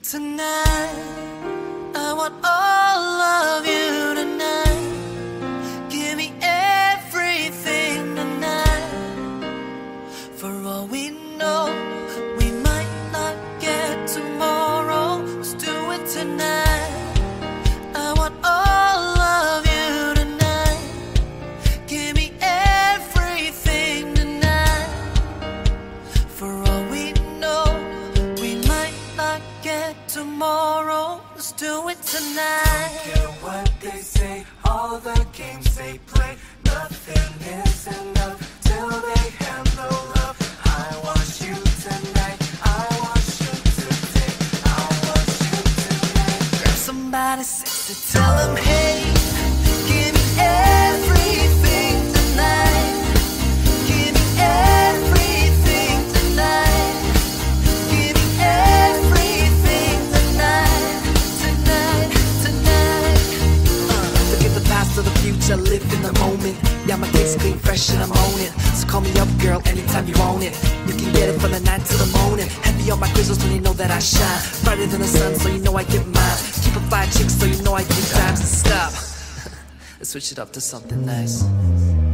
Tonight, I want all of you tonight. Give me everything tonight. For all we know, we might not get tomorrow. Let's do it tonight. I want all of you tonight. Give me everything tonight. For all we know, we might not get tomorrow. Let's do it tonight. Don't care what they say, all the games they play. Nothing is enough till they have no love. I want you tonight, I want you today, I want you tonight. Grab somebody sexy, tell them hey, give me everything tonight. Give me everything tonight. Give me everything tonight. Tonight, tonight. Forget the past or the future, live in the moment. Yeah, my taste clean, fresh, and I'm on it. So call me up, girl, anytime you want it. You can get it from the night till the morning. Heavy on my crystals when you know that I shine. Brighter than the sun, so you know I get mine. Keep a fire chick, so you know I get dimes. Stop. Let's switch it up to something nice.